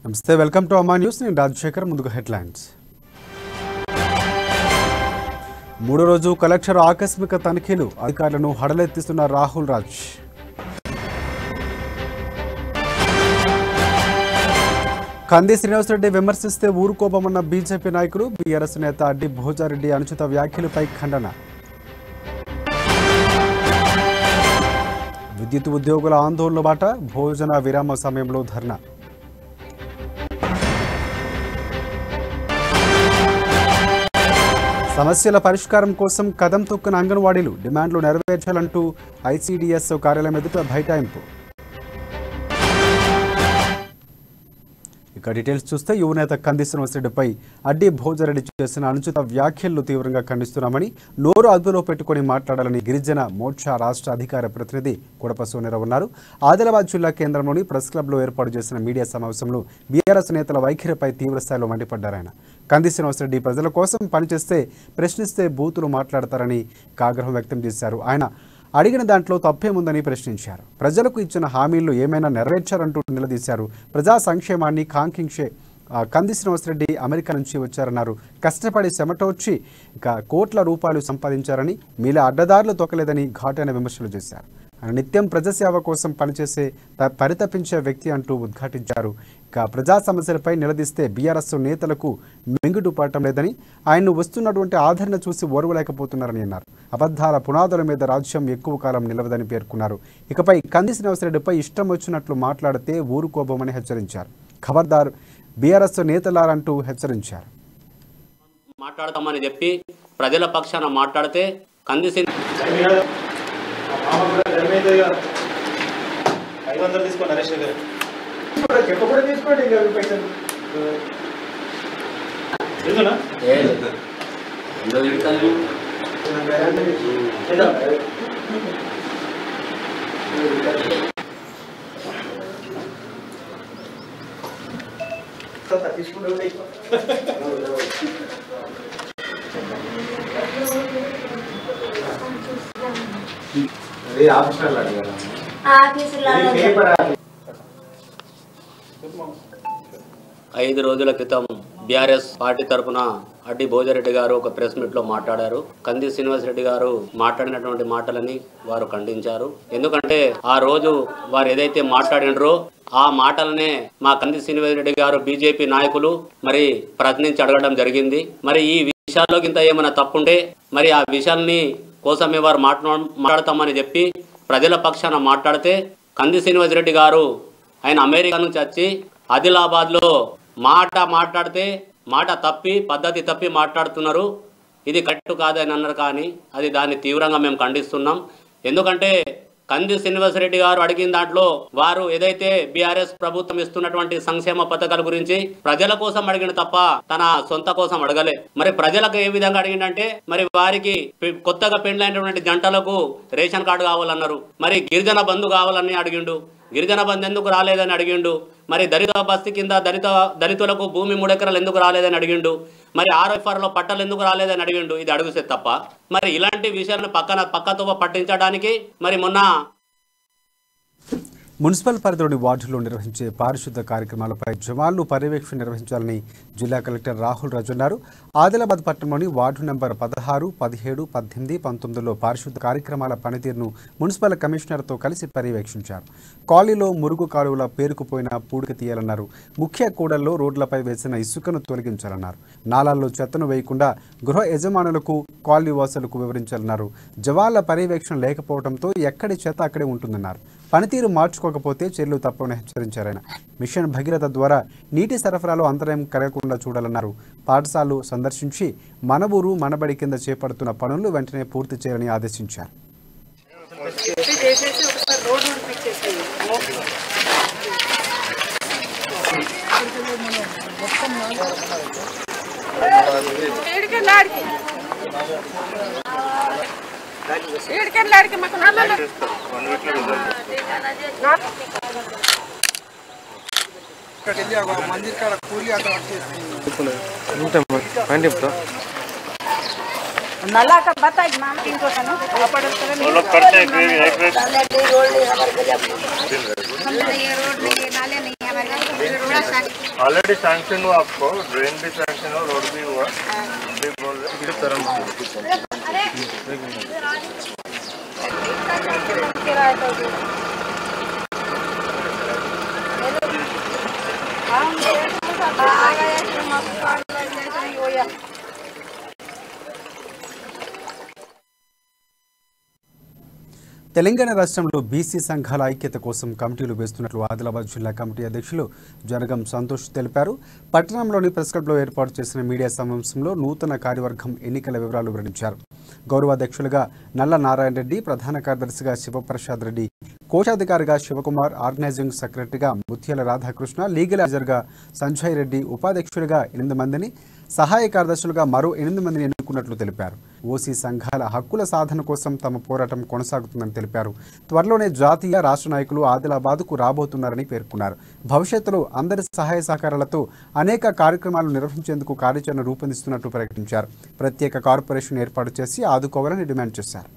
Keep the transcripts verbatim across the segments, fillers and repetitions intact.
నమస్తే, welcome to అమ్మా news. నేను రాజశేఖర్. ముందుగా హెడ్లైన్స్. మూడో రోజు కలెక్టర్ ఆకస్మిక తనిఖీలు, అధికారులను హడలెత్తిస్తున్న రాహుల్ రాజ్. కంది శ్రీనివాసరెడ్డి విమర్శిస్తే ఊరుకోబమన్న బీజేపీ నాయకులు. బీఆర్ఎస్ నేత అడ్డి భోజారెడ్డి అనుచిత వ్యాఖ్యలపై ఖండన. విద్యుత్ ఉద్యోగుల ఆందోళన బాట, భోజన విరామ సమయంలో ధర్నా. సమస్యల పరిష్కారం కోసం కదం తొక్కిన అంగన్వాడీలు, డిమాండ్లు నెరవేర్చాలంటూ ఐసీడీఎస్ కార్యాలయం ఎదుట బైఠాయింపు. ఇక డీటెయిల్స్ చూస్తే, యువనేత కంది శ్రీనివాసరెడ్డిపై అడ్డి భోజారెడ్డి చేసిన అనుచిత వ్యాఖ్యలను తీవ్రంగా ఖండిస్తున్నామని, నోరు అదుపులో పెట్టుకుని మాట్లాడాలని గిరిజన మోర్చా రాష్ట్ర అధికార ప్రతినిధి కుడప సోనిరావు ఉన్నారు. ఆదిలాబాద్ జిల్లా కేంద్రంలోని ప్రెస్ క్లబ్లో ఏర్పాటు చేసిన మీడియా సమావేశంలో బీఆర్ఎస్ నేతల వైఖరిపై తీవ్రస్థాయిలో మండిపడ్డారు. ఆయన కంది శ్రీనివాసరెడ్డి ప్రజల కోసం పనిచేస్తే ప్రశ్నిస్తే బూతులు మాట్లాడతారని ఆగ్రహం వ్యక్తం చేశారు. ఆయన అడిగిన దాంట్లో తప్పేముందని ప్రశ్నించారు. ప్రజలకు ఇచ్చిన హామీలు ఏమైనా నెరవేర్చారంటూ నిలదీశారు. ప్రజా సంక్షేమాన్ని కాంక్షించే కంది శ్రీనివాసరెడ్డి అమెరికా నుంచి వచ్చారన్నారు. కష్టపడి చెమటోడ్చి ఇక కోట్ల రూపాయలు సంపాదించారని, మీలా అడ్డదారులు తొక్కలేదని ఘాటైన విమర్శలు చేశారు. ఆయన నిత్యం ప్రజాసేవ కోసం పనిచేసే పరితపించే వ్యక్తి అంటూ ఉద్ఘాటించారు. ఇక ప్రజా సమస్యలపై నిలదీస్తే బీఆర్ఎస్ నేతలకు మింగుడు పడటం లేదని, ఆయన్ను వస్తున్నటువంటి ఆదరణ చూసి ఓర్వలేకపోతున్నారని అన్నారు. అబద్ధాల పునాదుల మీద రాజ్యం ఎక్కువ కాలం నిలవదని పేర్కొన్నారు. ఇకపై కంది శ్రీనివాసరెడ్డిపై ఇష్టం వచ్చినట్లు మాట్లాడితే ఊరుకోబోమని హెచ్చరించారు. ఖబర్దార్ బీఆర్ఎస్ నేతలారంటూ హెచ్చరించారు. మాట్లాడతామని చెప్పి ప్రజల పక్షాన మాట్లాడితే కంది ఐదు వందలు తీసుకోండి నరేష్ గారు చెప్పకుండా తీసుకోండి. తీసుకుంటే ఐదు రోజుల క్రితం బీఆర్ఎస్ పార్టీ తరఫున అడ్డి భోజారెడ్డి గారు ఒక ప్రెస్ మీట్ లో మాట్లాడారు. కంది శ్రీనివాసరెడ్డి గారు మాట్లాడినటువంటి మాటలని వారు ఖండించారు. ఎందుకంటే ఆ రోజు వారు ఏదైతే మాట్లాడినరో ఆ మాటలనే మా కంది శ్రీనివాసరెడ్డి గారు బీజేపీ నాయకులు మరి ప్రశ్నించి అడగడం జరిగింది. మరి ఈ విషయాల్లో కింద ఏమైనా తప్పుంటే మరి ఆ విషయాల్ని కోసమే వారు మాట్లా మాట్లాడతామని చెప్పి ప్రజల పక్షాన మాట్లాడితే కంది శ్రీనివాసరెడ్డి గారు ఆయన అమెరికా నుంచి వచ్చి ఆదిలాబాద్లో మాట మాట్లాడితే మాట తప్పి పద్ధతి తప్పి మాట్లాడుతున్నారు. ఇది కరెక్ట్ కాదని అన్నారు. కానీ అది దాన్ని తీవ్రంగా మేము ఖండిస్తున్నాం. ఎందుకంటే కంది శ్రీనివాసరెడ్డి గారు అడిగిన దాంట్లో వారు ఏదైతే బీఆర్ఎస్ ప్రభుత్వం ఇస్తున్నటువంటి సంక్షేమ పథకాల గురించి ప్రజల కోసం అడిగిన తప్ప తన సొంత కోసం అడగలే. మరి ప్రజలకు ఏ విధంగా అడిగిందంటే మరి వారికి కొత్తగా పెండ్లైనటువంటి జంటలకు రేషన్ కార్డు కావాలన్నారు. మరి గిరిజన బంధు కావాలని అడిగిండు. గిరిజన బంధు ఎందుకు రాలేదని అడిగిండు. మరి దళిత బస్తీ కింద దళిత దళితులకు భూమి మూడెకరాలు ఎందుకు రాలేదని అడిగిండు. మరి ఆర్ఎఫ్ఆర్లో పట్టాలు ఎందుకు రాలేదని అడిగిండు. ఇది అడుగుతే తప్ప మరి ఇలాంటి విషయాలను పక్కన పక్కతో పట్టించడానికి మరి మొన్న మున్సిపల్ పరిధిలోని వార్డుల్లో నిర్వహించే పారిశుద్ధ కార్యక్రమాలపై జవాన్లు పర్యవేక్షణ నిర్వహించాలని జిల్లా కలెక్టర్ రాహుల్ రాజ్ అన్నారు. ఆదిలాబాద్ పట్టణంలోని వార్డు నెంబర్ పదహారు, పదిహేడు, పద్దెనిమిది, పంతొమ్మిదిలో పారిశుద్ధ కార్యక్రమాల పనితీరును మున్సిపల్ కమిషనర్తో కలిసి పర్యవేక్షించారు. కాలనీలో మురుగు కాలువల పేరుకుపోయిన పూడిక తీయాలన్నారు. ముఖ్య కూడల్లో రోడ్లపై వేసిన ఇసుకను తొలగించాలన్నారు. నాలాల్లో చెత్తను వేయకుండా గృహ యజమానులకు, కాలనీ వాసులకు వివరించాలన్నారు. జవాన్ల పర్యవేక్షణ లేకపోవడంతో ఎక్కడి చెత్త అక్కడే ఉంటుందన్నారు. పనితీరు మార్చుకోకపోతే చర్యలు తప్పవని హెచ్చరించారాయన. మిషన్ భగీరథ ద్వారా నీటి సరఫరాలో అంతరాయం కలగకుండా చూడాలన్నారు. పాఠశాలలు సందర్శించి మన ఊరు మనబడి కింద చేపడుతున్న పనులు వెంటనే పూర్తి చేయాలని ఆదేశించారు. मंदिर का पूरी नला का बताइए मामा इनको कनो अपड़ करे लोग करते हैं एक एक हमने ये रोड नहीं नाले नहीं हमारे ऑलरेडी सैंक्शन हुआ आपको, ड्रेन भी सैंक्शन हुआ, रोड भी हुआ, भी बोल रहे తెలంగాణ రాష్ట్రంలో బీసీ సంఘాల ఐక్యత కోసం కమిటీలు వేస్తున్నట్లు ఆదిలాబాద్ జిల్లా కమిటీ అధ్యక్షులు జనగం సంతోష్ తెలిపారు. పట్టణంలోని ప్రెస్ క్లబ్లో ఏర్పాటు చేసిన మీడియా సమావేశంలో నూతన కార్యవర్గం ఎన్నికల వివరాలు వెల్లడించారు. గౌరవాధ్యక్షులుగా నల్ల నారాయణ రెడ్డి, ప్రధాన కార్యదర్శిగా శివప్రసాద్ రెడ్డి, కోశాధికారిగా శివకుమార్, ఆర్గనైజింగ్ సెక్రటరీగా ముత్యాల రాధాకృష్ణ, లీగల్ అడ్వైజర్గా సంజయ్ రెడ్డి, ఉపాధ్యక్షుడిగా ఎనిమిది మందిని, సహాయ కార్యదర్శులుగా మరో ఎనిమిది మందిని ఎన్నుకున్నట్లు తెలిపారు. ఓసీ సంఘాల హక్కుల సాధన కోసం తమ పోరాటం కొనసాగుతుందని తెలిపారు. త్వరలోనే జాతీయ రాష్ట్ర నాయకులు ఆదిలాబాద్కు రాబోతున్నారని పేర్కొన్నారు. భవిష్యత్తులో అందరి సహాయ సహకారాలతో అనేక కార్యక్రమాలు నిర్వహించేందుకు కార్యాచరణ రూపొందిస్తున్నట్లు ప్రకటించారు. ప్రత్యేక కార్పొరేషన్ ఏర్పాటు చేసి ఆదుకోవాలని డిమాండ్ చేశారు.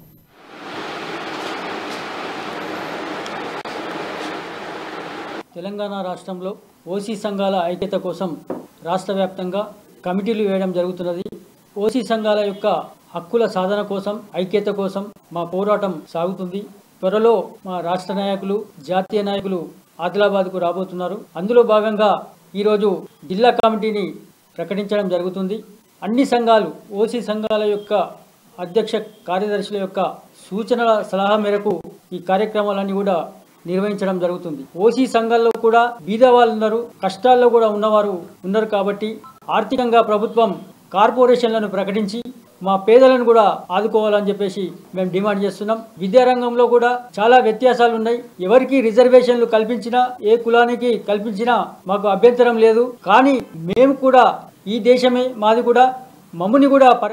తెలంగాణ రాష్ట్రంలో ఓసీ సంఘాల ఐక్యత కోసం రాష్ట్ర వ్యాప్తంగా కమిటీలు వేయడం జరుగుతున్నది. ఓసీ సంఘాల యొక్క హక్కుల సాధన కోసం, ఐక్యత కోసం మా పోరాటం సాగుతుంది. త్వరలో మా రాష్ట్ర నాయకులు, జాతీయ నాయకులు ఆదిలాబాద్కు రాబోతున్నారు. అందులో భాగంగా ఈరోజు జిల్లా కమిటీని ప్రకటించడం జరుగుతుంది. అన్ని సంఘాలు, ఓసీ సంఘాల యొక్క అధ్యక్ష కార్యదర్శుల యొక్క సూచనల సలహా మేరకు ఈ కార్యక్రమాలన్నీ కూడా నిర్వహించడం జరుగుతుంది. ఓసీ సంఘాల్లో కూడా బీద వాళ్ళు ఉన్నారు, కష్టాల్లో కూడా ఉన్నవారు ఉన్నారు. కాబట్టి ఆర్థికంగా ప్రభుత్వం కార్పొరేషన్లను ప్రకటించి మా పేదలను కూడా ఆదుకోవాలని చెప్పేసి మేము డిమాండ్ చేస్తున్నాం. విద్యారంగంలో కూడా చాలా వ్యత్యాసాలు ఉన్నాయి. ఎవరికి రిజర్వేషన్లు కల్పించినా, ఏ కులానికి కల్పించినా మాకు అభ్యంతరం లేదు. కానీ మేము కూడా ఈ దేశమే మాది, కూడా మమ్ముని కూడా పర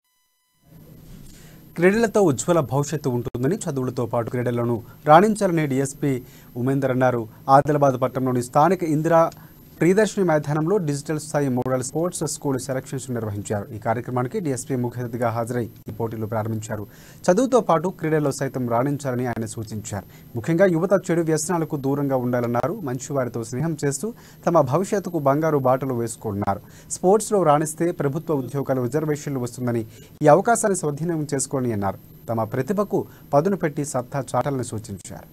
క్రీడలతో ఉజ్వల భవిష్యత్తు ఉంటుందని, చదువులతో పాటు క్రీడలను రాణించాలని డీఎస్పీ ఉమేందర్ అన్నారు. ఆదిలాబాద్ పట్టణంలోని స్థానిక ఇందిరా ప్రియదర్శిని మైదానంలో డిజిటల్ స్థాయి మోడల్ స్పోర్ట్స్ స్కూల్ సెలక్షన్స్ నిర్వహించారు. ఈ కార్యక్రమానికి డీఎస్పీ ముఖ్య అతిథిగా హాజరై ఈ పోటీలు ప్రారంభించారు. చదువుతో పాటు క్రీడల్లో సైతం రాణించాలని ఆయన సూచించారు. ముఖ్యంగా యువత చెడు వ్యసనాలకు దూరంగా ఉండాలన్నారు. మంచి వారితో స్నేహం చేస్తూ తమ భవిష్యత్తుకు బంగారు బాటలు వేసుకున్నారు. స్పోర్ట్స్లో రాణిస్తే ప్రభుత్వ ఉద్యోగాలు, రిజర్వేషన్లు వస్తుందని, ఈ అవకాశాన్ని స్వాధీనం చేసుకోవాలని అన్నారు. తమ ప్రతిభకు పదును పెట్టి సత్తా చాటాలని సూచించారు.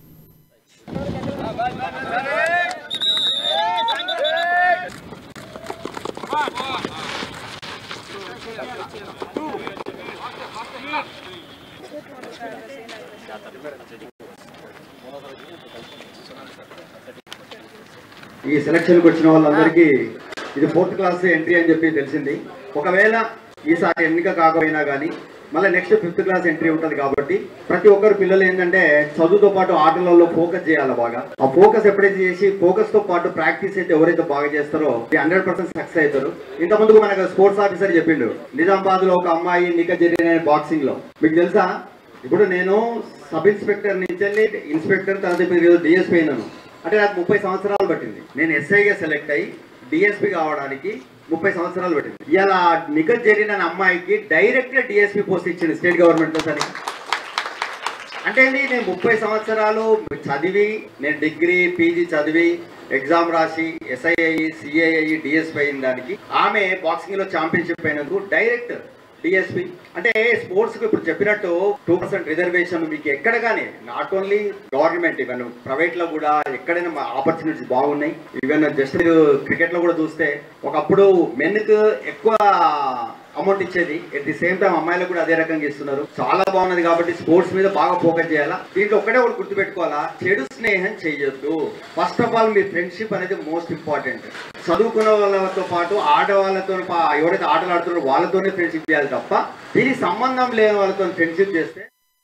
ఈ సెలక్షన్కి వచ్చిన వాళ్ళందరికీ ఇది ఫోర్త్ క్లాస్ ఎంట్రీ అని చెప్పి తెలిసింది. ఒకవేళ ఈసారి ఎన్నిక కాకపోయినా కానీ మళ్ళీ నెక్స్ట్ ఫిఫ్త్ క్లాస్ ఎంట్రీ ఉంటుంది. కాబట్టి ప్రతి ఒక్కరు పిల్లలు ఏంటంటే చదువుతో పాటు ఆటలలో ఫోకస్ చేయాలి. బాగా ఆ ఫోకస్ ఎప్పుడైతే చేసి ఫోకస్ తో పాటు ప్రాక్టీస్ అయితే ఎవరైతే బాగా చేస్తారో హండ్రెడ్ పర్సెంట్ సక్సెస్ అవుతారు. ఇంత ముందుకు మనకు స్పోర్ట్స్ ఆఫీసర్ చెప్పిండు, నిజామాబాద్ లో ఒక అమ్మాయి నిక జరిగిన బాక్సింగ్ లో. మీకు తెలుసా, ఇప్పుడు నేను సబ్ ఇన్స్పెక్టర్ నుంచి వెళ్ళి ఇన్స్పెక్టర్, తర్వాత మీరు డిఎస్పీ అయినాను. అంటే నాకు ముప్పై సంవత్సరాలు పట్టింది. నేను ఎస్ఐగా సెలెక్ట్ అయ్యి డిఎస్పీ కావడానికి ముప్పై సంవత్సరాలు పట్టింది. ఇలా నిఖత్ జరిగిన అమ్మాయికి డైరెక్ట్ గా డిఎస్పీ పోస్ట్ ఇచ్చింది స్టేట్ గవర్నమెంట్ సరి. అంటే నేను ముప్పై సంవత్సరాలు చదివి, నేను డిగ్రీ పీజీ చదివి ఎగ్జామ్ రాసి ఎస్ఐ అయ్యి, సిఐ అయ్యి, డిఎస్పీ అయిన దానికి ఆమె బాక్సింగ్ లో ఛాంపియన్షిప్ అయినందుకు డైరెక్ట్ డిఎస్పీ. అంటే స్పోర్ట్స్ కు ఇప్పుడు చెప్పినట్టు టూ పర్సెంట్ రిజర్వేషన్ మీకు ఎక్కడ కానీ, not only government, even private లో కూడా ఎక్కడైనా ఆపర్చునిటీస్ బాగున్నాయి. ఈవెన్ జస్ట్ క్రికెట్ లో కూడా చూస్తే ఒకప్పుడు మెన్ కు ఎక్కువ అమౌంట్ ఇచ్చేది, ఎట్ ది సేమ్ టైం అమ్మాయిలకు కూడా అదే రకంగా ఇస్తున్నారు. చాలా బాగున్నది. కాబట్టి స్పోర్ట్స్ మీద బాగా ఫోకస్ చేయాలా. దీంట్లో ఒక్కటే ఒకటి గుర్తుపెట్టుకోవాలా, చెడు స్నేహం చేయొద్దు. ఫస్ట్ ఆఫ్ ఆల్ మీ ఫ్రెండ్షిప్ అనేది మోస్ట్ ఇంపార్టెంట్. చదువుకున్న వాళ్ళతో పాటు ఆడవాళ్ళతో, ఎవరైతే ఆటలు ఆడుతున్నారో వాళ్ళతోనే ఫ్రెండ్షిప్ చేయాలి తప్ప దీనికి సంబంధం లేని వాళ్ళతో ఫ్రెండ్షిప్ చేస్తే.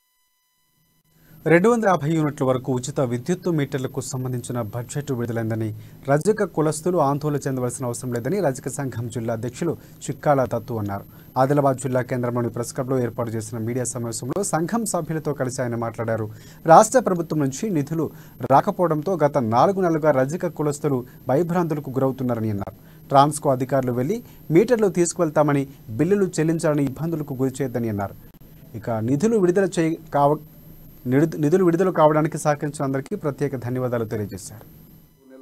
రెండు వందల యాభై యూనిట్ల వరకు ఉచిత విద్యుత్తు మీటర్లకు సంబంధించిన బడ్జెట్ విడుదలైందని రజక కులస్తులు ఆందోళన చెందవలసిన అవసరం లేదని రజక సంఘం జిల్లా అధ్యక్షులు చిక్కాల తత్తు అన్నారు. ఆదిలాబాద్ జిల్లా కేంద్రంలోని ప్రెస్ క్లబ్లో ఏర్పాటు చేసిన మీడియా సమావేశంలో సంఘం సభ్యులతో కలిసి ఆయన మాట్లాడారు. రాష్ట్ర ప్రభుత్వం నుంచి నిధులు రాకపోవడంతో గత నాలుగు నెలలుగా రజక కులస్తులు భయభ్రాంతులకు గురవుతున్నారని అన్నారు. ట్రాన్స్కో అధికారులు వెళ్లి మీటర్లు తీసుకువెళ్తామని, బిల్లులు చెల్లించాలని ఇబ్బందులకు గురి చేయొద్దని అన్నారు. ఇక నిధులు విడుదల చేయ కావ నిధులు విడుదల కావడానికి సహకరించిన అందరికీ ప్రత్యేక ధన్యవాదాలు తెలియజేశారు.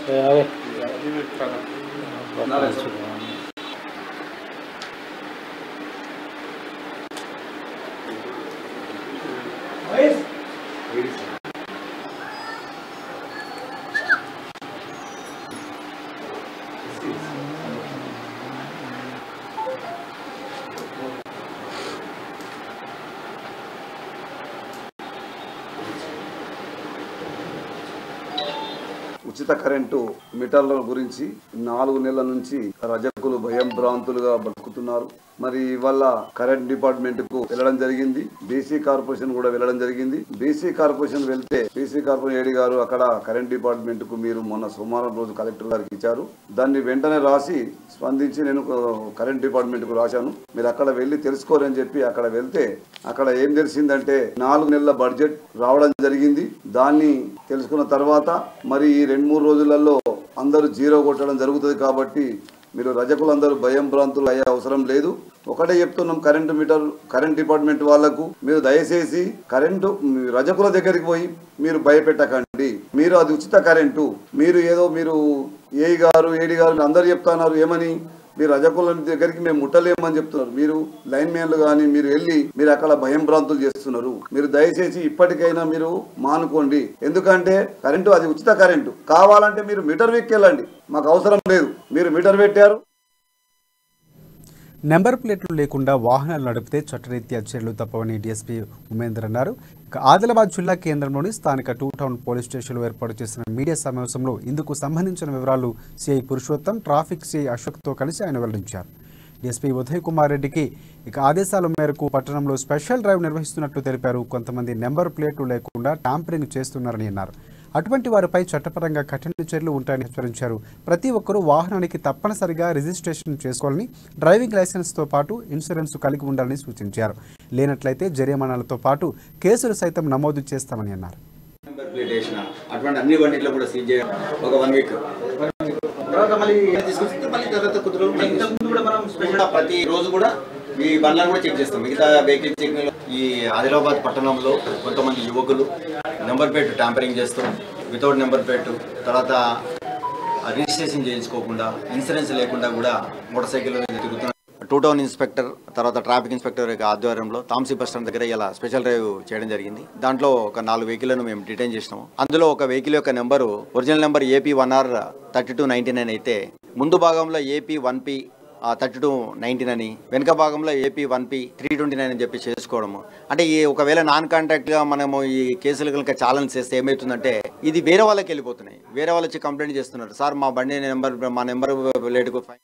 ఉచిత కరెంటు మీటర్ల గురించి నాలుగు నెలల నుంచి రజకులు భయం భ్రాంతులుగా బతుకుతున్నారు. మరి ఇవాళ కరెంట్ డిపార్ట్మెంట్ కు వెళ్ళడం జరిగింది, బీసీ కార్పొరేషన్ కూడా వెళ్ళడం జరిగింది. బీసీ కార్పొరేషన్ వెళ్తే బీసీ కార్పొరేషన్ ఏడి గారు అక్కడ కరెంట్ డిపార్ట్మెంట్ కు మీరు మొన్న సోమవారం రోజు కలెక్టర్ గారికి ఇచ్చారు, దాన్ని వెంటనే రాసి స్పందించి నేను కరెంట్ డిపార్ట్మెంట్ కు రాశాను, మీరు అక్కడ వెళ్లి తెలుసుకోరని చెప్పి అక్కడ వెళ్తే అక్కడ ఏం తెలిసిందంటే నాలుగు నెలల బడ్జెట్ రావడం జరిగింది. దాన్ని తెలుసుకున్న తర్వాత మరి ఈ రెండు మూడు రోజులలో అందరూ జీరో కొట్టడం జరుగుతుంది కాబట్టి మీరు రజకులందరూ భయం భ్రాంతులు అయ్యే అవసరం లేదు. ఒకటే చెప్తున్నాం కరెంటు మీటర్ కరెంట్ డిపార్ట్మెంట్ వాళ్లకు, మీరు దయచేసి కరెంటు రజకుల దగ్గరికి పోయి మీరు భయపెట్టకండి. మీరు అది ఉచిత కరెంటు, మీరు ఏదో మీరు ఏఈ గారు ఏడి గారు అందరు చెప్తున్నారు ఏమని, మీరు రజకుల దగ్గరికి మేము ముట్టలేమని చెప్తున్నారు. మీరు లైన్ మ్యాన్లు కానీ మీరు వెళ్ళి మీరు అక్కడ భయం భ్రాంతులు చేస్తున్నారు. మీరు దయచేసి ఇప్పటికైనా మీరు మానుకోండి. ఎందుకంటే కరెంటు అది ఉచిత కరెంటు, కావాలంటే మీరు మీటర్ వెక్కెళ్ళండి, మాకు అవసరం లేదు. మీరు మీటర్ పెట్టారు, నెంబర్ ప్లేట్లు లేకుండా వాహనాలు నడిపితే చట్టరీత్యా చర్యలు తప్పవని డీఎస్పీ ఉమేందర్ అన్నారు. ఆదిలాబాద్ జిల్లా కేంద్రంలోని స్థానిక టూ టౌన్ పోలీస్ స్టేషన్లో ఏర్పాటు చేసిన మీడియా సమావేశంలో ఇందుకు సంబంధించిన వివరాలు సిఐ పురుషోత్తం, ట్రాఫిక్ సిఐ అశోక్తో కలిసి ఆయన వెల్లడించారు. డీఎస్పీ ఉదయ్ కుమార్ రెడ్డికి ఇక ఆదేశాల మేరకు పట్టణంలో స్పెషల్ డ్రైవ్ నిర్వహిస్తున్నట్లు తెలిపారు. కొంతమంది నెంబర్ ప్లేట్లు లేకుండా ట్యాంపరింగ్ చేస్తున్నారని అన్నారు. అటువంటి వారిపై చట్టపరంగా కఠిన చర్యలు ఉంటాయని హెచ్చరించారు. ప్రతి ఒక్కరూ వాహనానికి తప్పనిసరిగా రిజిస్ట్రేషన్ చేసుకోవాలని, డ్రైవింగ్ లైసెన్స్తో పాటు ఇన్సూరెన్స్ కలిగి ఉండాలని సూచించారు. లేనట్లయితే జరిమానాలతో పాటు కేసులు సైతం నమోదు చేస్తామని అన్నారు. అటువంటి అన్ని బండిలో కూడా సీజ్ చేయాలి ఒక వన్ వీక్ తర్వాత మళ్ళీ తీసుకొస్తే మళ్ళీ తర్వాత కుదురు కూడా మనం స్పెషల్ ప్రతి రోజు కూడా ఈ బండ్లను కూడా చెక్ చేస్తాం. మిగతా వెహికల్ చెకింగ్ ఈ ఆదిలాబాద్ పట్టణంలో కొంతమంది యువకులు నెంబర్ ప్లేట్ ట్యాంపరింగ్ చేస్తూ వితౌట్ నెంబర్ ప్లేట్ తర్వాత రిజిస్ట్రేషన్ చేయించుకోకుండా ఇన్సూరెన్స్ లేకుండా కూడా మోటార్ సైకిల్ తిరుగుతున్నారు. టూ టౌన్ ఇన్స్పెక్టర్ తర్వాత ట్రాఫిక్ ఇన్స్పెక్టర్ యొక్క ఆధ్వర్యంలో తాంసీ బస్ స్టాండ్ దగ్గర ఇలా స్పెషల్ డ్రైవ్ చేయడం జరిగింది. దాంట్లో ఒక నాలుగు వెహికల్లను మేము డిటైన్ చేసినాము. అందులో ఒక వెహికల్ యొక్క number original number AP one R thirty two ninety nine అయితే ముందు భాగంలో AP one P thirty two nineteen అని, వెనుక భాగంలో AP one P three twenty nine అని చెప్పి చేసుకోవడము. అంటే ఈ ఒకవేళ నాన్ కాంటాక్ట్గా మనము ఈ కేసులు కనుక ఛాలెంజ్ చేస్తే ఏమవుతుందంటే ఇది వేరే వాళ్ళకి వెళ్ళిపోతున్నాయి. వేరే వాళ్ళు వచ్చి కంప్లైంట్ చేస్తున్నారు, సార్ మా బండి నెంబర్ మా నెంబర్ లేటుకు ఫైన్.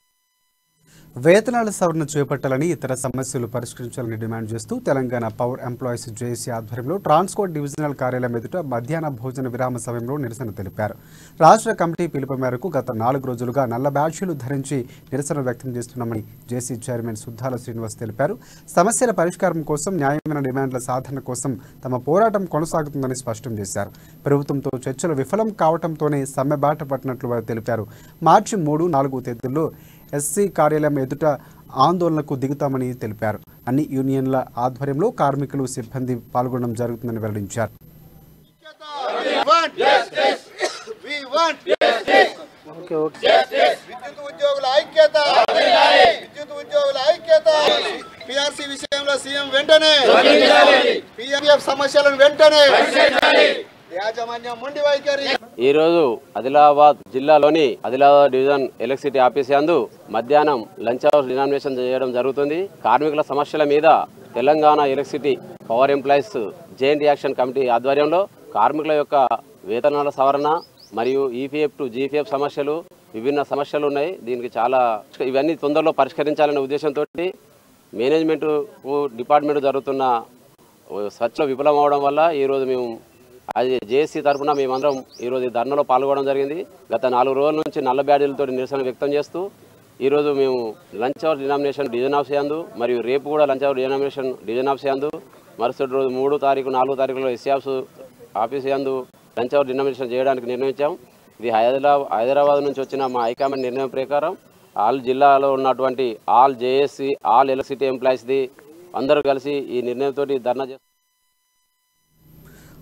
వేతనాల సవరణ చేపట్టాలని, ఇతర సమస్యలు పరిష్కరించాలని డిమాండ్ చేస్తూ తెలంగాణ పవర్ ఎంప్లాయీస్ జేఏసీ ఆధ్వర్యంలో ట్రాన్స్కోట్ డివిజనల్ కార్యాలయం ఎదుట మధ్యాహ్న భోజన విరామ సమయంలో నిరసన తెలిపారు. రాష్ట్ర కమిటీ పిలుపు మేరకు గత నాలుగు రోజులుగా నల్ల బ్యాడ్జీలు ధరించి నిరసన వ్యక్తం చేస్తున్నామని జేసీ చైర్మన్ సుద్దాల శ్రీనివాస్ తెలిపారు. సమస్యల పరిష్కారం కోసం, న్యాయమైన డిమాండ్ల సాధన కోసం తమ పోరాటం కొనసాగుతుందని స్పష్టం చేశారు. ప్రభుత్వంతో చర్చలు విఫలం కావడంతోనే సమ్మె బాట పట్టినట్లు వారు తెలిపారు. మార్చి మూడు నాలుగు తేదీల్లో ఎస్సీ కార్యాలయం ఎదుట ఆందోళనకు దిగుతామని తెలిపారు. అన్ని యూనియన్ల ఆధ్వర్యంలో కార్మికులు, సిబ్బంది పాల్గొనడం జరుగుతుందని వెల్లడించారు. విద్యుత్ ఉద్యోగుల ఐక్యత, విద్యుత్ ఉద్యోగుల ఐక్యత. పిఆర్సీ విషయంలో సీఎం వెంటనే, పిఎఫ్ సమస్యలను వెంటనే యాజమాన్యం మొండి వైఖరి. ఈ రోజు ఆదిలాబాద్ జిల్లాలోని ఆదిలాబాద్ డివిజన్ ఎలక్ట్రిసిటీ ఆఫీస్ యందు మధ్యాహ్నం లంచ్ అవర్ డినామినేషన్ చేయడం జరుగుతుంది. కార్మికుల సమస్యల మీద Telangana electricity power employees joint action committee ఆధ్వర్యంలో కార్మికుల యొక్క వేతనాల సవరణ మరియు ఈపీఎఫ్ టు జీపీఎఫ్ సమస్యలు, విభిన్న సమస్యలు ఉన్నాయి. దీనికి చాలా ఇవన్నీ తొందరలో పరిష్కరించాలనే ఉద్దేశంతో మేనేజ్మెంట్ డిపార్ట్మెంట్ జరుగుతున్న చర్చలో విఫలం అవడం వల్ల ఈరోజు మేము అది జేఏసీ తరఫున మేమందరం ఈరోజు ధర్నాలో పాల్గొనడం జరిగింది. గత నాలుగు రోజుల నుంచి నల్ల బ్యాడ్జీలతో నిరసన వ్యక్తం చేస్తూ ఈరోజు మేము lunch hour demonstration division office యందు మరియు రేపు కూడా lunch hour demonstration division office యందు, మరుసటి రోజు మూడు తారీఖు నాలుగు తారీఖులో ఎస్సీఆఫ్ ఆఫీస్ యందు లంచ్ అవర్ డినామినేషన్ చేయడానికి నిర్ణయించాం. ఇది హైదరాబాద్ హైదరాబాద్ నుంచి వచ్చిన మా హైకమాండ్ నిర్ణయం ప్రకారం ఆల్ జిల్లాలో ఉన్నటువంటి ఆల్ జేఏసీ ఆల్ ఎలక్ట్రిసిటీ ఎంప్లాయీస్ది అందరూ కలిసి ఈ నిర్ణయంతో ధర్నా చేస్తారు.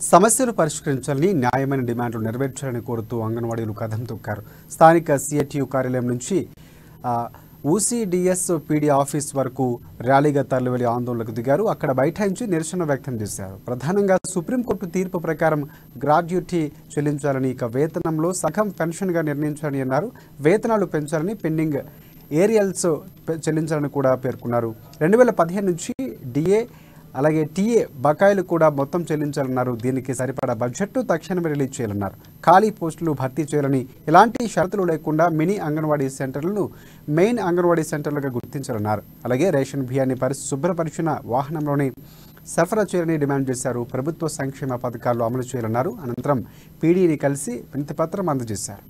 సమస్యలు పరిష్కరించాలని న్యాయమైన డిమాండ్లు నెరవేర్చాలని కోరుతూ అంగన్వాడీలు కథం తొక్కారు. స్థానిక సిఐటియు కార్యాలయం నుంచి ఊసీడీఎస్ పీడీ ఆఫీస్ వరకు ర్యాలీగా తరలివెళ్లి ఆందోళనకు దిగారు. అక్కడ బైఠాయించి నిరసన వ్యక్తం చేశారు. ప్రధానంగా సుప్రీంకోర్టు తీర్పు ప్రకారం గ్రాడ్యుటీ చెల్లించాలని, ఇక వేతనంలో సగం పెన్షన్గా నిర్ణయించాలని అన్నారు. వేతనాలు పెంచాలని, పెండింగ్ ఏరియల్స్ చెల్లించాలని కూడా పేర్కొన్నారు. రెండు వేల పదిహేను నుంచి డిఏ అలాగే టీఏ బకాయిలు కూడా మొత్తం చెల్లించాలన్నారు. దీనికి సరిపడా బడ్జెట్ తక్షణమే రిలీజ్ చేయాలన్నారు. ఖాళీ పోస్టులు భర్తీ చేయాలని, ఎలాంటి షరతులు లేకుండా మినీ అంగన్వాడీ సెంటర్లను మెయిన్ అంగన్వాడీ సెంటర్లుగా గుర్తించాలన్నారు. అలాగే రేషన్ బియ్యాన్ని పరిశు శుభ్రపరిచిన వాహనంలోనే సరఫరా చేయాలని డిమాండ్ చేశారు. ప్రభుత్వ సంక్షేమ పథకాలు అమలు చేయాలన్నారు. అనంతరం పీడీని కలిసి వినతిపత్రం అందజేశారు.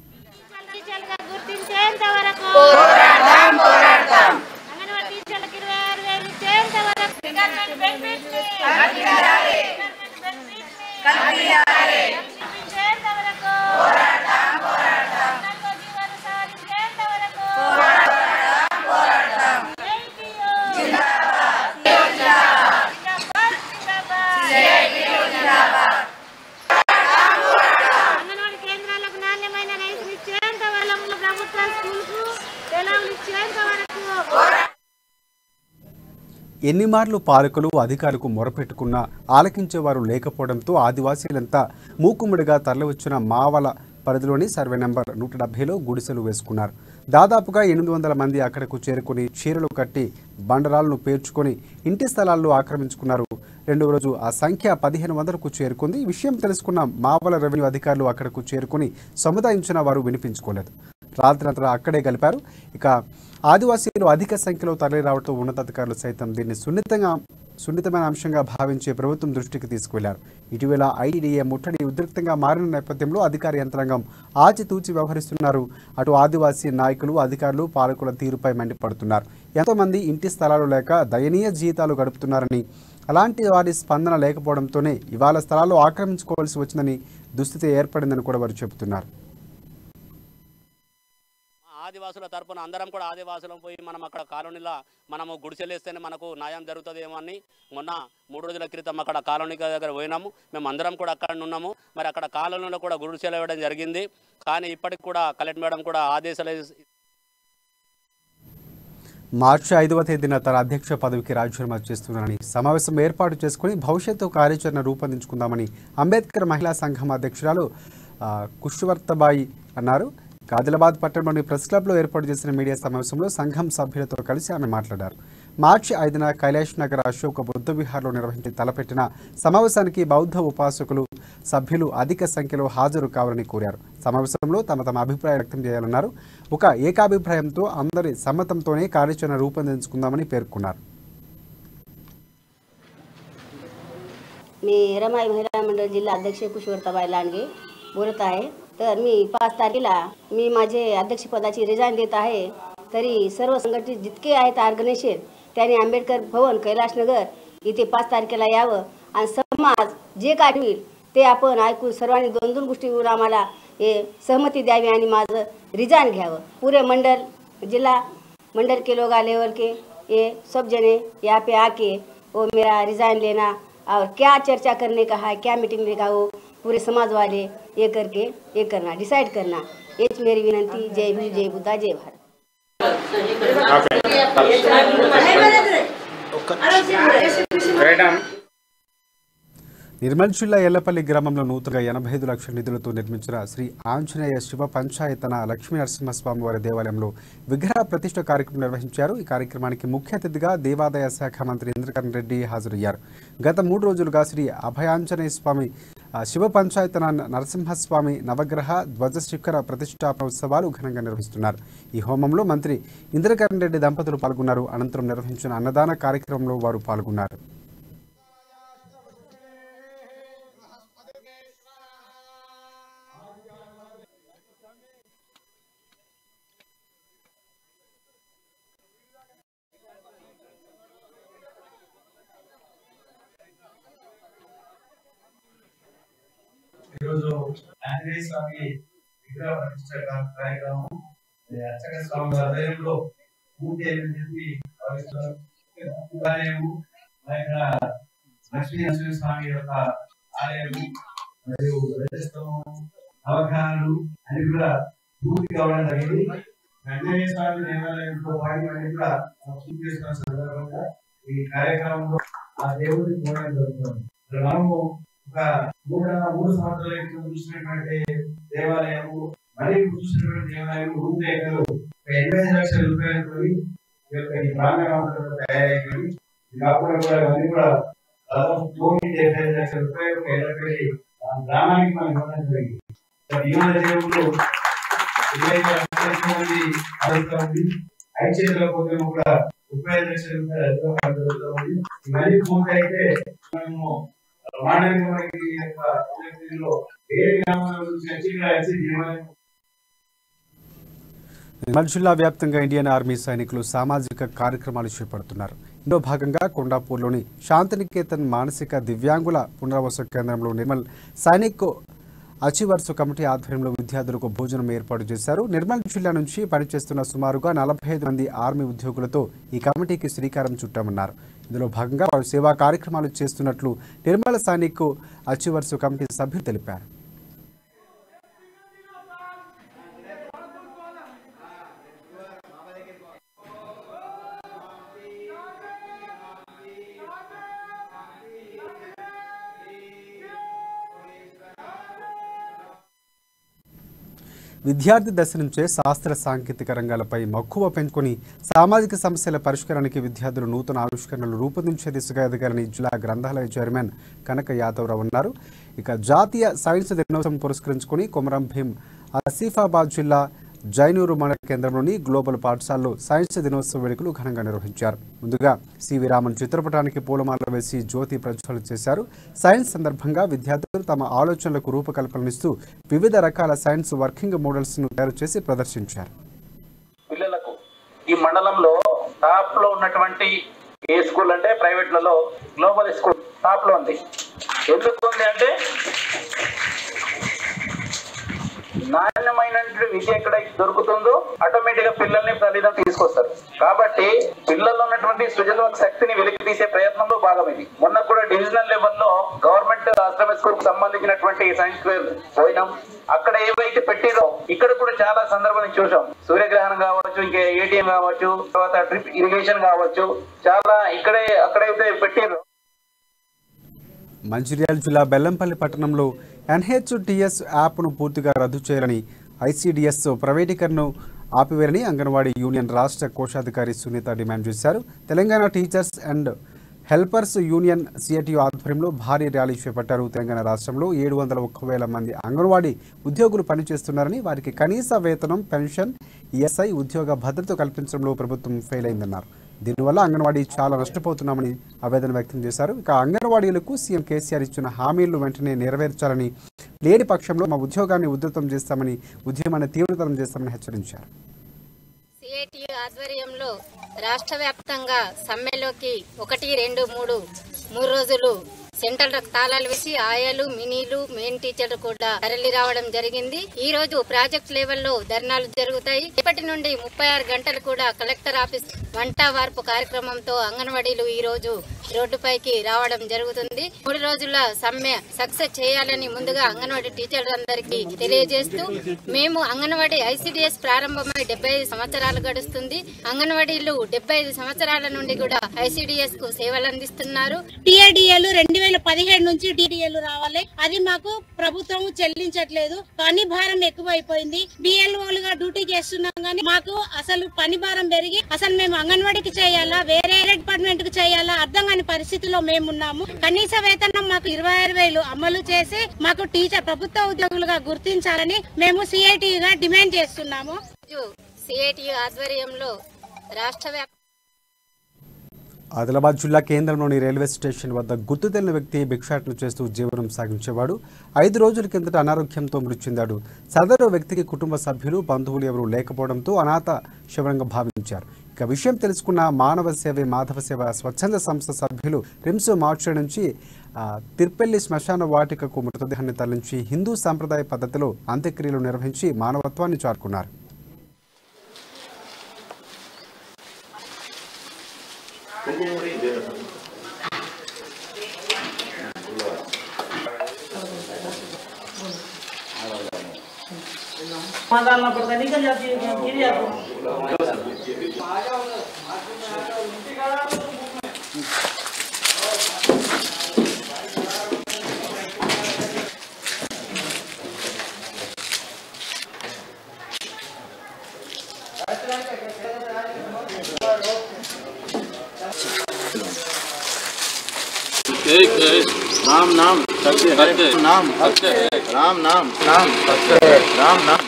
ఎన్ని మార్లు పాలకులు అధికారులకు మొరపెట్టుకున్నా ఆలకించేవారు లేకపోవడంతో ఆదివాసీలంతా మూకుమ్మడిగా తరలివచ్చిన మావల పరిధిలోని సర్వే నెంబర్ నూట డెబ్బైలో గుడిసెలు వేసుకున్నారు. దాదాపుగా ఎనిమిది వందల మంది అక్కడకు చేరుకుని చీరలు కట్టి బండరాలను పేర్చుకొని ఇంటి స్థలాల్లో ఆక్రమించుకున్నారు. రెండవ రోజు ఆ సంఖ్య పదిహేను వందలకు చేరుకుంది. ఈ విషయం తెలుసుకున్న మావల రెవెన్యూ అధికారులు అక్కడకు చేరుకుని సముదాయించిన వారు వినిపించుకోలేదు. రాత్రంతా అక్కడే గలిపారు. ఇక ఆదివాసీలు అధిక సంఖ్యలో తరలి రావడంతో ఉన్నతాధికారులు సైతం దీన్ని సున్నితంగా సున్నితమైన అంశంగా భావించి ప్రభుత్వం దృష్టికి తీసుకువెళ్లారు. ఇటీవల ఐటీడీఏ ముట్టడి ఉద్రిక్తంగా మారిన నేపథ్యంలో అధికార యంత్రాంగం ఆచితూచి వ్యవహరిస్తున్నారు. అటు ఆదివాసీ నాయకులు, అధికారులు పాలకుల తీరుపై మండిపడుతున్నారు. ఎంతోమంది ఇంటి స్థలాలు లేక దయనీయ జీవితాలు గడుపుతున్నారని, అలాంటి వారి స్పందన లేకపోవడంతోనే ఇవాళ స్థలాలు ఆక్రమించుకోవాల్సి వచ్చిందని దుస్థితి ఏర్పడిందని కూడా వారు చెబుతున్నారు. ఆదివాసుల తరపున అందరం కూడా ఆదివాసులం పోయి మనం అక్కడ కాలనీలో మనము గుడిసెలేస్తేనే మనకు న్యాయం జరుగుతుందేమో అని మొన్న మూడు రోజుల క్రితం అక్కడ కాలనీ దగ్గర పోయినాము. మేము అందరం కూడా అక్కడ ఉన్నాము. మరి అక్కడ కాలనీలో కూడా గుడిసెలు ఇవ్వడం జరిగింది. కానీ ఇప్పటికి కూడా కలెక్టర్ మేడం కూడా ఆదేశాలు మార్చి ఐదవ తేదీన తన అధ్యక్ష పదవికి రాజీనామా చేస్తున్నారని, సమావేశం ఏర్పాటు చేసుకుని భవిష్యత్తు కార్యాచరణ రూపొందించుకుందామని అంబేద్కర్ మహిళా సంఘం అధ్యక్షురాలు కుష్వర్తబాయి అన్నారు. ఆదిలాబాద్ పట్టణంలోని ప్రెస్ క్లబ్లో ఏర్పాటు చేసిన మీడియా సమావేశంలో సంఘం సభ్యులతో కలిసి ఆమె మాట్లాడారు. మార్చి ఐదున కైలాష్ నగర్ అశోక్ బుద్ధ విహార్లో నిర్వహించి తలపెట్టిన సమావేశానికి బౌద్ధ ఉపాసకులు సభ్యులు అధిక సంఖ్యలో హాజరు కావాలని కోరారు. సమావేశంలో తమ తమ అభిప్రాయం వ్యక్తం చేయాలన్నారు. ఒక ఏకాభిప్రాయంతో అందరి సమ్మతంతోనే కార్యాచరణ రూపొందించుకుందామని పేర్కొన్నారు. मी रमाई महिला मंडळ जिल्हा अध्यक्ष कुशवर्ताबाई लांडगे बोलत आहे. तर मी पाच तारखेला मी माझे अध्यक्षपदाची रिझाईन देत आहे. तरी सर्व संघटित जितके आहेत ऑर्गनायझेशन त्यांनी आंबेडकर भवन कैलाशनगर इथे पाच तारखेला यावं आणि समाज जे काय होईल ते आपण ऐकून सर्वांनी दोन दोन गोष्टीवर आम्हाला हे सहमती द्यावी आणि माझं रिझाईन घ्यावं. पूरे मंडल जिला मंडल के लोग लेवल के ये सब जने यहाँ पे आके वो मेरा रिज़ाइन लेना और क्या चर्चा करने का है, क्या मीटिंग लेगा, वो पूरे समाज वाले ये करके ये करना डिसाइड करना. ये मेरी विनंती. जय भीम, जय बुद्धा, जय भारत. నిర్మల్ జిల్లా ఎల్లపల్లి గ్రామంలో నూతనంగా ఎనభై ఐదు లక్షల నిధులతో నిర్మించిన శ్రీ ఆంజనేయ శివ పంచాయతన లక్ష్మీ నరసింహస్వామి వారి దేవాలయంలో విగ్రహ ప్రతిష్ఠ కార్యక్రమం నిర్వహించారు. ఈ కార్యక్రమానికి ముఖ్య అతిథిగా దేవాదాయ శాఖ మంత్రి ఇంద్రకరణ్ రెడ్డి హాజరయ్యారు. గత మూడు రోజులుగా శ్రీ అభయాంజనేయ స్వామి శివ పంచాయతన నరసింహస్వామి నవగ్రహ ధ్వజ శిఖర ప్రతిష్టాపన ఉత్సవాలు ఘనంగా నిర్వహిస్తున్నారు. ఈ హోమంలో మంత్రి ఇంద్రకరణ్ రెడ్డి దంపతులు పాల్గొన్నారు. అనంతరం నిర్వహించిన అన్నదాన కార్యక్రమంలో వారు పాల్గొన్నారు. ఈరోజు ఆంజనేయ స్వామి విగ్రహ ప్రతిష్ఠ కార్యక్రమం అర్చక స్వామి ఆధ్వర్యంలో పూర్తి అయిందని చెప్పి భావిస్తున్నారు. లక్ష్మీ నరసింహ స్వామి యొక్క ఆలయాలు మరియు రజస్తంభం అవగాహనలు అని కూడా పూర్తి కావడం జరిగింది. ఆంజనేయ స్వామి దేవాలయంలో వాటి కూడా పూర్తి చేసుకున్న సందర్భంగా ఈ కార్యక్రమంలో ఆ దేవుడిని చూడడం జరుగుతుంది. మనము ఒక మూడు మూడు సంవత్సరాల క్రితం చూసినటువంటి దేవాలయము మరియు చూసినటువంటి దేవాలయం రూపు రేఖలు ఒక ఎనభై ఐదు లక్షల రూపాయలతో ఈ యొక్క ఈ ప్రాంగణంలో తయారైంది. కాకుండా కూడా ఇవన్నీ కూడా దాదాపు కోటి డెబ్బై ఐదు లక్షల రూపాయలు ఎనభై గ్రామానికి మనం ఇవ్వడం జరిగింది. ఈవెన దేవుళ్ళు ఇరవై మంది ఆడుతూ ఉంది. ఐదు చేతుల కోసం కూడా ముప్పై ఐదు లక్షల రూపాయలు జరుగుతూ ఉంది. ఇవన్నీ పూర్తి అయితే మనము నిర్మల్ జిల్లా వ్యాప్తంగా ఇండియన్ ఆర్మీ సైనికులు సామాజిక కార్యక్రమాలు చేపడుతున్నారు. ఇందులో భాగంగా కొండాపూర్లోని శాంతినికేతన్ మానసిక దివ్యాంగుల పునరావాస కేంద్రంలో నిర్మల్ సైనిక్ అచీవర్స్ కమిటీ ఆధ్వర్యంలో విద్యార్థులకు భోజనం ఏర్పాటు చేశారు. నిర్మల్ జిల్లా నుంచి పనిచేస్తున్న సుమారుగా నలభై ఐదు మంది ఆర్మీ ఉద్యోగులతో ఈ కమిటీకి శ్రీకారం చుట్టామన్నారు. ఇందులో భాగంగా వారు సేవా కార్యక్రమాలు చేస్తున్నట్లు నిర్మల్ సైనిక్ అచీవర్స్ కమిటీ సభ్యులు తెలిపారు. విద్యార్థి దశ నుంచే శాస్త్ర సాంకేతిక రంగాలపై మక్కువ పెంచుకొని సామాజిక సమస్యల పరిష్కారానికి విద్యార్థులు నూతన ఆవిష్కరణలు రూపొందించే దిశగా ఎదగాలని జిల్లా గ్రంథాలయ చైర్మన్ కనక యాదవరావు అన్నారు. ఇక జాతీయ సైన్స్ దినోత్సవం పురస్కరించుకుని కొమరం భీం ఆసిఫాబాద్ జిల్లా జైనూరు మండల కేంద్రంలోని గ్లోబల్ పాఠశాలలో సైన్స్ దినోత్సవ వేడుకలు ఘనంగా నిర్వహించారు. ముందుగా సివి రామన్ చిత్రపటానికి పూలమాల వేసి జ్యోతి ప్రజ్వలన చేశారు. సైన్స్ సందర్భంగా విద్యార్థులు తమ ఆలోచనలకు రూపకల్పననిస్తూ వివిధ రకాల సైన్స్ వర్కింగ్ మోడల్స్ ను తయారు చేసి ప్రదర్శించారు. పిల్లలకు ఈ మండలంలో టాప్ లో ఉన్నటువంటి ఏ స్కూల్ అంటే ప్రైవేట్లలో గ్లోబల్ స్కూల్ టాప్ లో ఉంది. ఎందుకు ఉంది అంటే నాణ్యమైనటువంటి విద్య ఎక్కడ దొరుకుతుందో ఆటోమేటిక్ గా పిల్లల్ని తల్లిదండ్రులు తీసుకొస్తారు. కాబట్టి పిల్లల్లో ఉన్నటువంటి సృజనాత్మక శక్తిని వెలికి తీసే ప్రయత్నంలో భాగం ఇది. మొన్న కూడా డివిజనల్ లెవెల్లో గవర్నమెంట్ ఆశ్రమ స్కూల్ కు సంబంధించినటువంటి సైన్స్ ఫేర్ పోయినాం. అక్కడ ఏవైతే పెట్టిరో ఇక్కడ కూడా చాలా సందర్భాన్ని చూసాం. సూర్యగ్రహణం కావచ్చు, ఇంకా ఏటీఎం కావచ్చు, తర్వాత డ్రిప్ ఇరిగేషన్ కావచ్చు, చాలా ఇక్కడే అక్కడైతే పెట్టిరో. మంచిర్యాల జిల్లా బెల్లంపల్లి పట్టణంలో ఎన్హెచ్టిఎస్ యాప్ను పూర్తిగా రద్దు చేయాలని, ఐసీడీఎస్ ప్రైవేటీకరణను ఆపివేయాలని అంగన్వాడీ యూనియన్ రాష్ట్ర కోశాధికారి సునీత డిమాండ్ చేశారు. Telangana teachers and helpers union CITU ఆధ్వర్యంలో భారీ ర్యాలీ చేపట్టారు. తెలంగాణ రాష్ట్రంలో ఏడు వందల ఒక్క వేల మంది అంగన్వాడీ ఉద్యోగులు పనిచేస్తున్నారని, వారికి కనీస వేతనం, పెన్షన్, ఈఎస్ఐ, ఉద్యోగ భద్రత కల్పించడంలో ప్రభుత్వం ఫెయిల్ అయిందన్నారు. దీనివల్ల అంగన్వాడీ చాలా నష్టపోతున్నామని ఆవేదన వ్యక్తం చేశారు. ఇక అంగన్వాడీలకు సీఎం కేసీఆర్ ఇచ్చిన హామీలను వెంటనే నెరవేర్చాలని, లేని పక్షంలో మా ఉద్యోగాన్ని ఉధృతం చేస్తామని, ఉద్యమాన్ని తీవ్రతరం చేస్తామని హెచ్చరించారు. సిఐటియు ఆధ్వర్యంలో రాష్ట్ర వ్యాప్తంగా సమ్మెలోకి ఒకటి రెండు మూడు మూడు రోజులు సెంట్రల్ తాళాలు వేసి ఆయాలు, మినీలు, మెయిన్ టీచర్లు కూడా తరలి రావడం జరిగింది. ఈ రోజు ప్రాజెక్ట్ లెవెల్లో ధర్నాలు జరుగుతాయి. ఇప్పటి నుండి ముప్పై ఆరు గంటలు కూడా కలెక్టర్ ఆఫీస్ వంట వార్పు కార్యక్రమంతో అంగన్వాడీలు ఈ రోజు రోడ్డుపైకి రావడం జరుగుతుంది. మూడు రోజుల సమ్మె సక్సెస్ చేయాలని ముందుగా అంగన్వాడీ టీచర్లందరికీ తెలియజేస్తూ, మేము అంగన్వాడీ ఐసీడీఎస్ ప్రారంభమై డెబ్బై ఐదు సంవత్సరాలు గడుస్తుంది. అంగన్వాడీలు డెబ్బై ఐదు సంవత్సరాల నుండి కూడా ఐసీడీఎస్ కు సేవలు అందిస్తున్నారు. టీఏడీఏలు రెండు వేల పదిహేడు నుంచి టీడీఏలు రావాలి, అది మాకు ప్రభుత్వం చెల్లించట్లేదు. పని భారం ఎక్కువైపోయింది. బిఎల్ఓలుగా డ్యూటీ చేస్తున్నాం కానీ మాకు అసలు పని భారం పెరిగి అసలు మేము అంగన్వాడీకి చేయాలా, వేరే డిపార్ట్మెంట్ కు చేయాలా అర్థం కాని పరిస్థితిలో మేమున్నాము. కనీస వేతనం మాకు ఇరవై ఆరు వేలు అమలు చేసి మాకు టీచర్ ప్రభుత్వ ఉద్యోగులుగా గుర్తించాలని మేము సిఐటియుగా డిమాండ్ చేస్తున్నాము. సిఐటియు ఆధ్వర్యంలో రాష్ట్ర వ్యాప్తంగా ఆదిలాబాద్ జిల్లా కేంద్రంలోని రైల్వే స్టేషన్ వద్ద గుర్తు తెలియని వ్యక్తి భిక్షాటన చేస్తూ జీవనం సాగించేవాడు. ఐదు రోజుల కిందట అనారోగ్యంతో మృతి చెందాడు. సదరు వ్యక్తికి కుటుంబ సభ్యులు, బంధువులు ఎవరూ లేకపోవడంతో అనాథ శవంగా భావించారు. ఇక విషయం తెలుసుకున్న మానవ సేవ మాధవ సేవ స్వచ్ఛంద సంస్థ సభ్యులు రిమ్స్ మార్చి నుంచి తిర్పెల్లి శ్మశాన వాటికకు మృతదేహాన్ని తరలించి హిందూ సంప్రదాయ పద్ధతిలో అంత్యక్రియలు నిర్వహించి మానవత్వాన్ని చాటుకున్నారు. राम नाम सत्य है, नाम सत्य है, राम नाम नाम सत्य है, राम नाम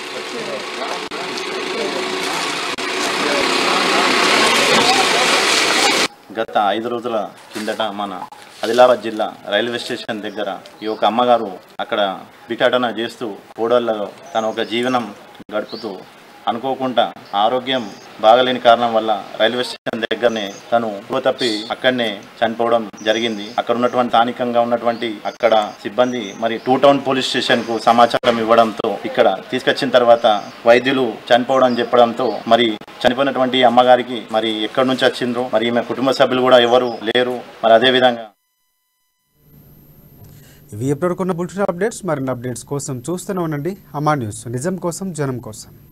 గత ఐదు రోజుల కిందట మన ఆదిలాబాద్ జిల్లా రైల్వే స్టేషన్ దగ్గర ఈ యొక్క అమ్మగారు అక్కడ భిక్షాటన చేస్తూ ఓడల్లో తన ఒక జీవనం గడుపుతూ అనుకోకుండా ఆరోగ్యం బాగలేని కారణం వల్ల రైల్వే స్టేషన్ దగ్గరనే తను తప్పి అక్కడనే చనిపోవడం జరిగింది. అక్కడ ఉన్నటువంటి స్థానికంగా ఉన్నటువంటి అక్కడ సిబ్బంది మరి టూ టౌన్ పోలీస్ స్టేషన్ కు సమాచారం ఇవ్వడంతో ఇక్కడ తీసుకొచ్చిన తర్వాత వైద్యులు చనిపోవడం చెప్పడంతో మరి చనిపోయినటువంటి అమ్మగారికి మరి ఎక్కడి నుంచి వచ్చిండ్రు మరి ఈమె కుటుంబ సభ్యులు కూడా ఎవరు లేరు. మరి అదే విధంగా ఇవి ఎప్పటివరకు ఉన్న బులెటిన్ అప్డేట్స్. మరిన్ని అప్డేట్స్ కోసం చూస్తూనే ఉండండి అమా న్యూస్, నిజం కోసం జనం కోసం.